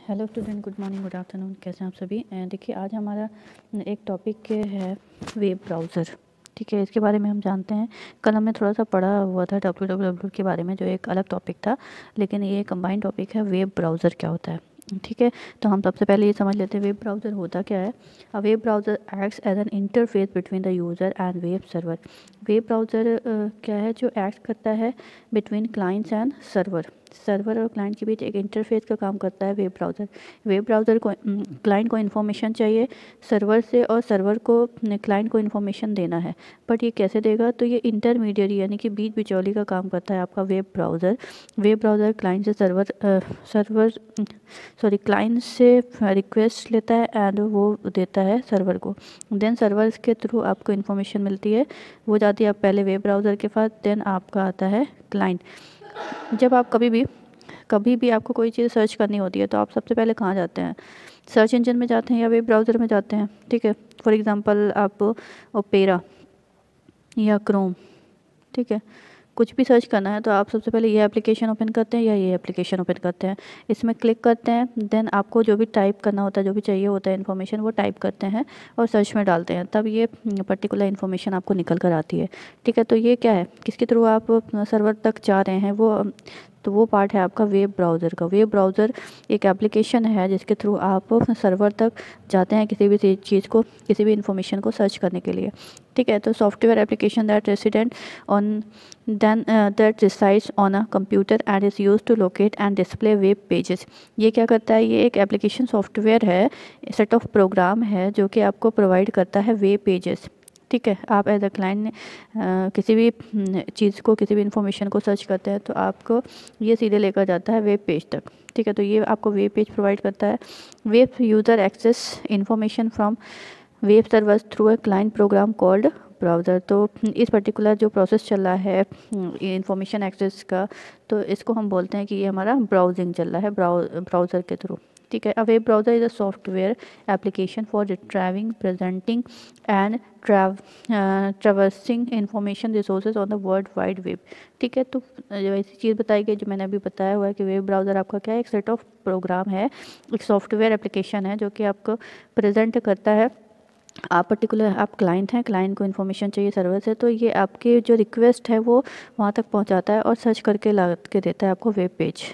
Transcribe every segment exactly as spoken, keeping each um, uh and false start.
Hello student, good morning, good afternoon. कैसे हैं आप सभी? अ, देखिए, आज हमारा एक टॉपिक है वेब ब्राउज़र। ठीक है, इसके बारे में हम जानते हैं। कल हमने थोड़ा सा पढ़ा हुआ था डब्ल्यू डब्ल्यू डब्ल्यू के बारे में, जो एक अलग टॉपिक था, लेकिन ये कंबाइंड टॉपिक है वेब ब्राउज़र क्या होता है। ठीक है, तो हम सबसे पहले ये समझ लेते हैं वेब ब्राउज़र होता क्या है। A web browser acts as an interface between the user and web server. Web browser क्या है जो एक्ट करता है between clients and server. Server और क्लाइंट के बीच एक इंटरफेस का काम करता है वेब ब्राउज़र। वेब ब्राउज़र को क्लाइंट को इन्फॉर्मेशन चाहिए सर्वर से, और सर्वर को क्लाइंट को इन्फॉर्मेशन देना है। बट ये कैसे देगा? तो ये इंटरमीडियरी यानी कि बीच बिचौली का काम करता है आपका web browser. Web browser client से सर्वर सर्वर सॉरी क्लाइंट से रिक्वेस्ट लेता है एंड वो देता है सर्वर को। देन सर्वर के थ्रू आपको इन्फॉर्मेशन मिलती है, वो जाती है आप पहले वेब ब्राउज़र के पास, देन आपका आता है क्लाइंट। जब आप कभी भी कभी भी आपको कोई चीज़ सर्च करनी होती है तो आप सबसे पहले कहाँ जाते हैं? सर्च इंजन में जाते हैं या वेब ब्राउज़र में जाते हैं। ठीक है, फॉर एग्जांपल आप ओपेरा या क्रोम, ठीक है, कुछ भी सर्च करना है तो आप सबसे पहले ये एप्लीकेशन ओपन करते हैं या ये एप्लीकेशन ओपन करते हैं, इसमें क्लिक करते हैं। देन आपको जो भी टाइप करना होता है, जो भी चाहिए होता है इन्फॉर्मेशन, वो टाइप करते हैं और सर्च में डालते हैं, तब ये पर्टिकुलर इन्फॉर्मेशन आपको निकल कर आती है। ठीक है, तो ये क्या है, किसके थ्रू आप सर्वर तक जा रहे हैं, वो तो वो पार्ट है आपका वेब ब्राउज़र का। वेब ब्राउज़र एक एप्लीकेशन है जिसके थ्रू आप सर्वर तक जाते हैं किसी भी चीज़ को, किसी भी इन्फॉर्मेशन को सर्च करने के लिए। ठीक है, तो software application that resident on then that resides on a computer and is used to locate and display web pages. ये क्या करता है? ये एक एप्लीकेशन सॉफ्टवेयर है, सेट ऑफ प्रोग्राम है जो कि आपको प्रोवाइड करता है वेब पेजेस। ठीक है, आप एज अ क्लाइंट किसी भी चीज़ को, किसी भी इन्फॉर्मेशन को सर्च करते हैं तो आपको ये सीधे लेकर जाता है वेब पेज तक। ठीक है, तो ये आपको वेब पेज प्रोवाइड करता है। Web user access information from web servers through a client program called browser. तो इस पर्टिकुलर जो प्रोसेस चल रहा है इन्फॉर्मेशन एक्सेस का, तो इसको हम बोलते हैं कि ये हमारा ब्राउजिंग चल रहा है ब्राउज़र के थ्रू। ठीक है, a web browser is a software application for retrieving, presenting and traversing information resources on the world wide web. ठीक है, तो ऐसी चीज़ बताई गई जो मैंने अभी बताया हुआ है कि वेब ब्राउज़र आपका क्या है, एक सेट ऑफ प्रोग्राम है, एक सॉफ्टवेयर एप्लीकेशन है जो कि आपको प्रेजेंट करता है। आप पर्टिकुलर आप क्लाइंट हैं, क्लाइंट को इन्फॉर्मेशन चाहिए सर्वर से, तो ये आपके जो रिक्वेस्ट है वो वहाँ तक पहुँचाता है और सर्च करके ला के देता है आपको वेब पेज।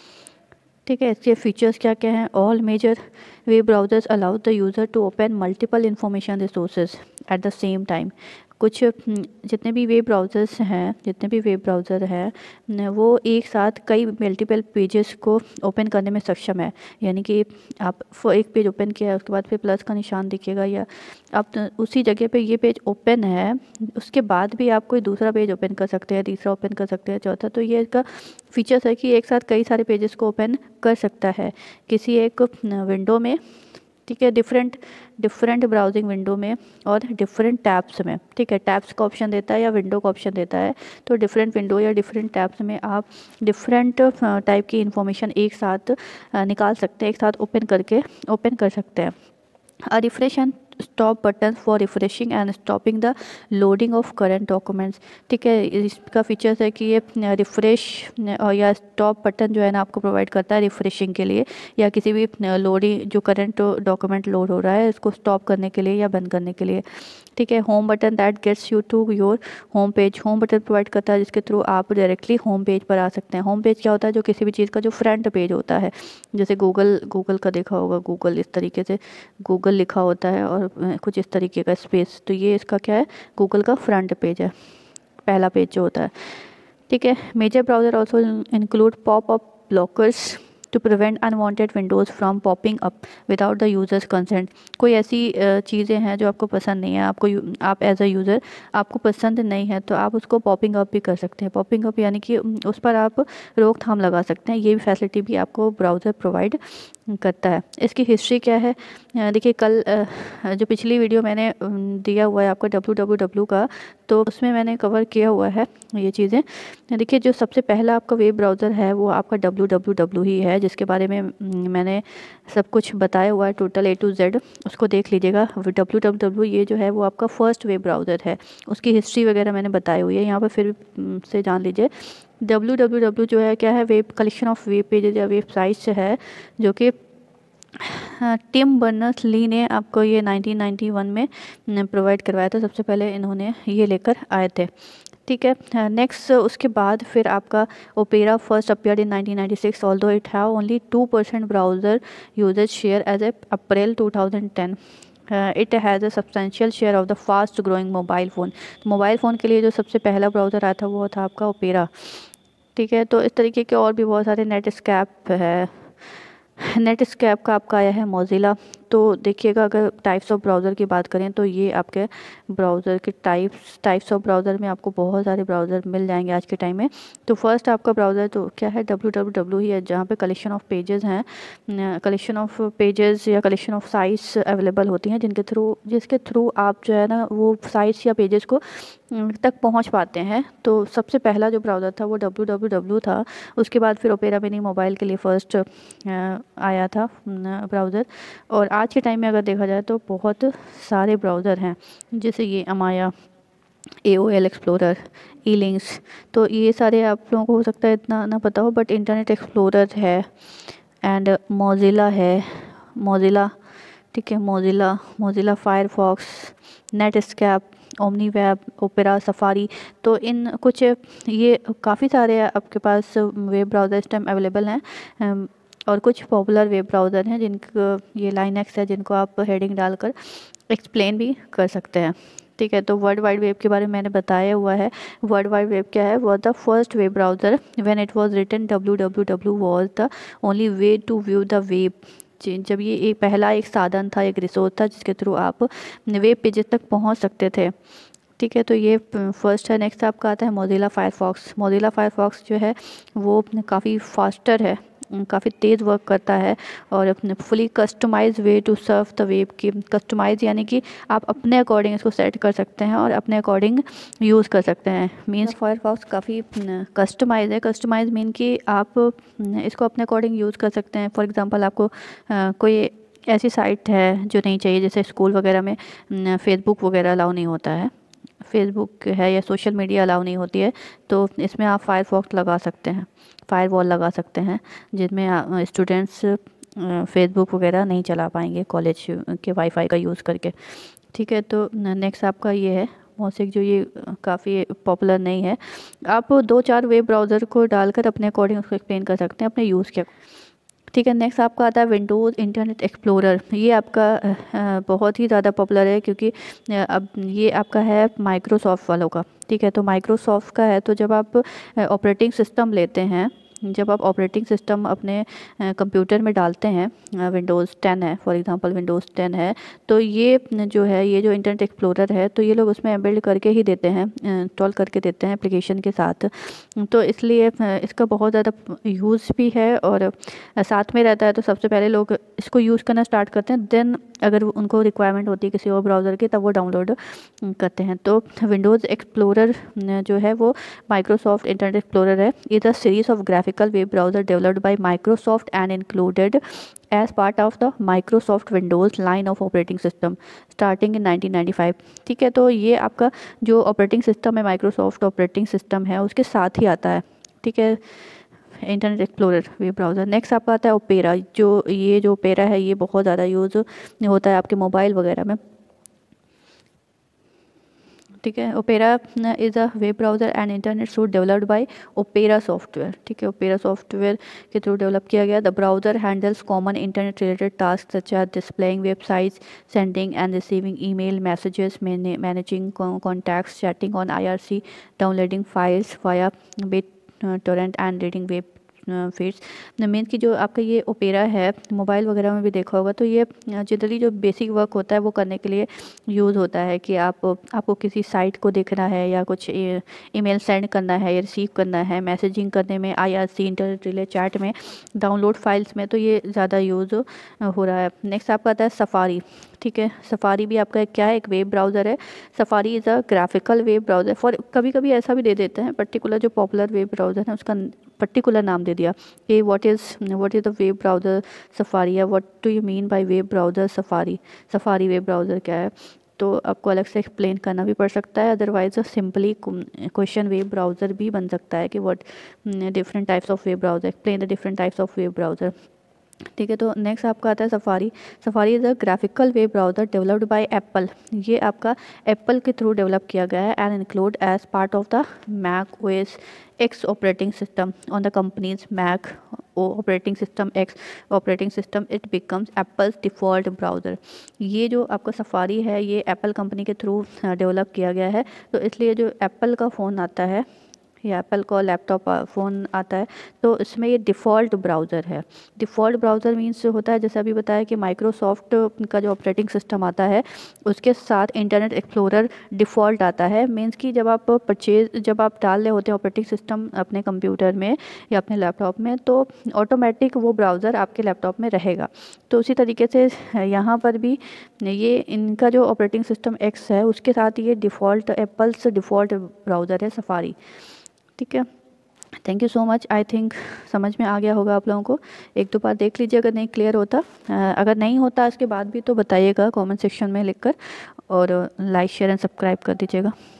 ठीक है, इसके फीचर्स क्या क्या हैं? All major web browsers allow the user to open multiple information resources at the same time. कुछ जितने भी वेब ब्राउज़र्स हैं जितने भी वेब ब्राउज़र हैं वो एक साथ कई मल्टीपल पेजेस को ओपन करने में सक्षम है। यानी कि आप एक पेज ओपन किया है, उसके बाद फिर प्लस का निशान दिखेगा, या आप उसी जगह पे ये पेज ओपन है, उसके बाद भी आप कोई दूसरा पेज ओपन कर सकते हैं, तीसरा ओपन कर सकते हैं, चौथा। तो ये इसका फीचर्स है कि एक साथ कई सारे पेजेस को ओपन कर सकता है किसी एक विंडो में। ठीक है, डिफरेंट डिफरेंट ब्राउजिंग विंडो में और डिफरेंट टैब्स में। ठीक है, टैब्स का ऑप्शन देता है या विंडो का ऑप्शन देता है, तो डिफरेंट विंडो या डिफरेंट टैब्स में आप डिफरेंट टाइप की इंफॉर्मेशन एक साथ निकाल सकते हैं, एक साथ ओपन करके ओपन कर सकते हैं। A refresh and stop button for refreshing and stopping the loading of current documents. ठीक है, इसका फीचर्स है कि ये रिफ्रेश या स्टॉप बटन जो है ना आपको प्रोवाइड करता है रिफ्रेशिंग के लिए, या किसी भी लोडिंग जो करंट डॉक्यूमेंट लोड हो रहा है इसको स्टॉप करने के लिए या बंद करने के लिए। ठीक है, home button that gets you to your home page. Home button provide करता है जिसके थ्रू आप डायरेक्टली होम पेज पर आ सकते हैं। होम पेज क्या होता है? जो किसी भी चीज़ का जो फ्रंट पेज होता है, जैसे गूगल गूगल का देखा होगा, गूगल इस तरीके से गूगल लिखा होता है और कुछ इस तरीके का स्पेस, तो ये इसका क्या है, गूगल का फ्रंट पेज है, पहला पेज जो होता है। ठीक है, major browser also include pop up blockers to prevent unwanted windows from popping up without the users' consent. कोई ऐसी चीज़ें हैं जो आपको पसंद नहीं है, आपको आप एज अ यूज़र आपको पसंद नहीं है, तो आप उसको पॉपिंग अप भी कर सकते हैं। पॉपिंग अप यानी कि उस पर आप रोकथाम लगा सकते हैं, ये भी फैसिलिटी भी आपको ब्राउज़र प्रोवाइड करता है। इसकी हिस्ट्री क्या है? देखिए, कल जो पिछली वीडियो मैंने दिया हुआ है आपको डब्ल्यू डब्ल्यू डब्ल्यू का, तो उसमें मैंने कवर किया हुआ है ये चीज़ें। देखिए, जो सबसे पहला आपका वेब ब्राउज़र है वो आपका डब्ल्यू डब्ल्यू डब्ल्यू ही है, जिसके बारे में मैंने सब कुछ बताया हुआ है टोटल ए टू जेड, उसको देख लीजिएगा। डब्ल्यू डब्ल्यू डब्ल्यू ये जो है वो आपका फर्स्ट वेब ब्राउज़र है, उसकी हिस्ट्री वगैरह मैंने बताई हुई है, यहाँ पर फिर से जान लीजिए। डब्ल्यू डब्ल्यू डब्ल्यू जो है क्या है, web collection of web pages या वेबसाइट्स है जो कि टिम बर्नर्स ली ने आपको ये नाइनटीन नाइंटी वन में प्रोवाइड करवाया था, सबसे पहले इन्होंने ये लेकर आए थे। ठीक है, नेक्स्ट उसके बाद फिर आपका Opera first appeared in nineteen ninety six, although it have only two percent browser usage share as a April two thousand ten. It has a substantial share of the fast growing mobile phone. Mobile phone के लिए जो सबसे पहला browser आया था वो था आपका ओपेरा। ठीक है, तो इस तरीके के और भी बहुत सारे नेटस्कैप है। नेटस्कैप का आपका आया है मोज़िला। तो देखिएगा, अगर टाइप्स ऑफ ब्राउज़र की बात करें तो ये आपके ब्राउज़र के टाइप्स टाइप्स ऑफ ब्राउज़र में आपको बहुत सारे ब्राउज़र मिल जाएंगे आज के टाइम में। तो फर्स्ट आपका ब्राउज़र तो क्या है, डब्ल्यू डब्ल्यू डब्ल्यू ही है, जहाँ पे कलेक्शन ऑफ पेजेस हैं, कलेक्शन ऑफ पेजेस या कलेक्शन ऑफ साइट्स अवेलेबल होती हैं, जिनके थ्रू जिसके थ्रू आप जो है ना वो साइट्स या पेजेस को तक पहुंच पाते हैं। तो सबसे पहला जो ब्राउज़र था वो डब्ल्यू डब्ल्यू डब्ल्यू था। उसके बाद फिर ओपेरा मिनी मोबाइल के लिए फ़र्स्ट आया था ब्राउज़र। और आज के टाइम में अगर देखा जाए तो बहुत सारे ब्राउज़र हैं, जैसे ये Amaya, A O L Explorer, E links. तो ये सारे आप लोगों को हो सकता है इतना ना पता हो, बट इंटरनेट एक्सप्लोरर है एंड मोज़िला है, मोज़िला। ठीक है, Mozilla, Mozilla Firefox, Netscape, OmniWeb, Opera, Safari. तो इन कुछ ये काफ़ी सारे आपके पास वेब ब्राउज़र इस टाइम अवेलेबल हैं, और कुछ पॉपुलर वेब ब्राउज़र हैं जिनको ये लाइनक्स है, जिनको आप हेडिंग डालकर एक्सप्लेन भी कर सकते हैं। ठीक है, तो वर्ल्ड वाइड वेब के बारे में मैंने बताया हुआ है। वर्ल्ड वाइड वेब क्या है, was the first web browser when it was written W W W was the only way to view the web. जब ये एक पहला एक साधन था, एक रिसोर्स था जिसके थ्रू आप वेब पेजेस तक पहुंच सकते थे। ठीक है, तो ये फर्स्ट है। नेक्स्ट आपका आता है मोज़िला फायरफॉक्स। मोज़िला फायरफॉक्स जो है वो काफ़ी फास्टर है, काफ़ी तेज़ वर्क करता है, और अपने fully customise way to serve the web की। कस्टमाइज यानी कि आप अपने अकॉर्डिंग इसको सेट कर सकते हैं और अपने अकॉर्डिंग यूज़ कर सकते हैं। मीन्स फायरफॉक्स काफ़ी कस्टमाइज है। कस्टमाइज मीन कि आप इसको अपने अकॉर्डिंग यूज़ कर सकते हैं। फॉर एग्ज़ाम्पल, आपको आ, कोई ऐसी साइट है जो नहीं चाहिए, जैसे स्कूल वगैरह में फेसबुक वगैरह अलाउ नहीं होता है, फेसबुक है या सोशल मीडिया अलाउ नहीं होती है, तो इसमें आप फायरफॉक्स लगा सकते हैं, फायरवॉल लगा सकते हैं, जिसमें स्टूडेंट्स फेसबुक वगैरह नहीं चला पाएंगे कॉलेज के वाईफाई का यूज़ करके। ठीक है, तो नेक्स्ट आपका ये है मोसिक, जो ये काफ़ी पॉपुलर नहीं है। आप दो चार वेब ब्राउज़र को डालकर अपने अकॉर्डिंग उसको एक्सप्लेन कर सकते हैं अपने यूज़ के। ठीक है, नेक्स्ट आपका आता है विंडोज़ इंटरनेट एक्सप्लोरर। ये आपका बहुत ही ज़्यादा पॉपुलर है, क्योंकि अब ये आपका है माइक्रोसॉफ्ट वालों का। ठीक है, तो माइक्रोसॉफ्ट का है, तो जब आप ऑपरेटिंग सिस्टम लेते हैं, जब आप ऑपरेटिंग सिस्टम अपने कंप्यूटर में डालते हैं, विंडोज़ टेन है फॉर एग्जांपल, विंडोज़ टेन है, तो ये जो है, ये जो इंटरनेट एक्सप्लोरर है, तो ये लोग उसमें बिल्ड करके ही देते हैं, इंस्टॉल करके देते हैं एप्लीकेशन के साथ। तो इसलिए इसका बहुत ज़्यादा यूज़ भी है और साथ में रहता है। तो सबसे पहले लोग इसको यूज़ करना स्टार्ट करते हैं, देन अगर उनको रिक्वायरमेंट होती है किसी और ब्राउज़र की, तब वो डाउनलोड करते हैं। तो विंडोज़ एक्सप्लोरर जो है वो माइक्रोसॉफ्ट इंटरनेट एक्सप्लोरर है। Is a series of graphical web browser developed by Microsoft and included as part of the Microsoft Windows line of operating system starting in nineteen ninety five. ठीक है, तो ये आपका जो ऑपरेटिंग सिस्टम है, Microsoft operating system है, उसके साथ ही आता है। ठीक है, Internet Explorer web browser. Next आपका आता है ओपेरा। जो ये जो ओपेरा है, ये बहुत ज़्यादा यूज़ होता है आपके मोबाइल वगैरह में। ठीक है, Opera is a web browser and internet suite developed by Opera software. ठीक है, ओपेरा सॉफ्टवेयर के थ्रू डेवलप किया गया। The browser handles common internet related task such as displaying websites, sending and receiving email messages, managing contacts, chatting on I R C, downloading files via BitTorrent and reading web feeds. Mean की जो आपका ये opera है, mobile वगैरह में भी देखा होगा, तो ये जनरली जो बेसिक वर्क होता है वो करने के लिए यूज़ होता है कि आप आपको किसी साइट को देखना है या कुछ ईमेल सेंड करना है या रिसीव करना है, मैसेजिंग करने में, I R C, internet relay chat में, डाउनलोड फाइल्स में, तो ये ज़्यादा यूज़ हो रहा है। नेक्स्ट आपका आता है सफारी। ठीक है, सफारी भी आपका क्या है, एक वेब ब्राउज़र है। Safari is a graphical web browser for, कभी कभी ऐसा भी दे देते हैं पर्टिकुलर जो पॉपुलर वेब ब्राउज़र है उसका पर्टिकुलर नाम दे दिया कि what is what is the web browser Safari, या what do you mean by web browser Safari, Safari web browser क्या है, तो आपको अलग से एक्सप्लेन करना भी पड़ सकता है। Otherwise simply question web browser भी बन सकता है कि what different types of web browser, explain the different types of web browser. ठीक है। तो नेक्स्ट आपका आता है Safari. Safari is a graphical web browser developed by Apple. ये आपका एप्पल के थ्रू डेवलप किया गया है and include as part of the Mac OS X operating system on the company's Mac operating system x operating system. It becomes Apple's default browser. ये जो आपका Safari है ये एप्पल कंपनी के थ्रू डेवलप किया गया है, तो इसलिए जो एप्पल का फ़ोन आता है या एप्पल का लैपटॉप फ़ोन आता है तो इसमें ये डिफ़ॉल्ट ब्राउज़र है। डिफ़ॉल्ट ब्राउज़र मीन्स होता है जैसे अभी बताया कि माइक्रोसॉफ्ट का जो ऑपरेटिंग सिस्टम आता है उसके साथ इंटरनेट एक्सप्लोरर डिफ़ॉल्ट आता है। मीन्स कि जब आप परचेज जब आप डाल रहे होते हैं ऑपरेटिंग सिस्टम अपने कंप्यूटर में या अपने लैपटॉप में तो ऑटोमेटिक वो ब्राउज़र आपके लैपटॉप में रहेगा। तो उसी तरीके से यहाँ पर भी ये इनका जो ऑपरेटिंग सिस्टम एक्स है उसके साथ ये डिफ़ॉल्ट एप्पल्स डिफ़ॉल्ट ब्राउज़र है सफारी। ठीक है। Thank you so much. I think समझ में आ गया होगा आप लोगों को। एक दो बार देख लीजिए अगर नहीं क्लियर होता, अगर नहीं होता इसके बाद भी तो बताइएगा कमेंट सेक्शन में लिखकर, और लाइक शेयर एंड सब्सक्राइब कर दीजिएगा।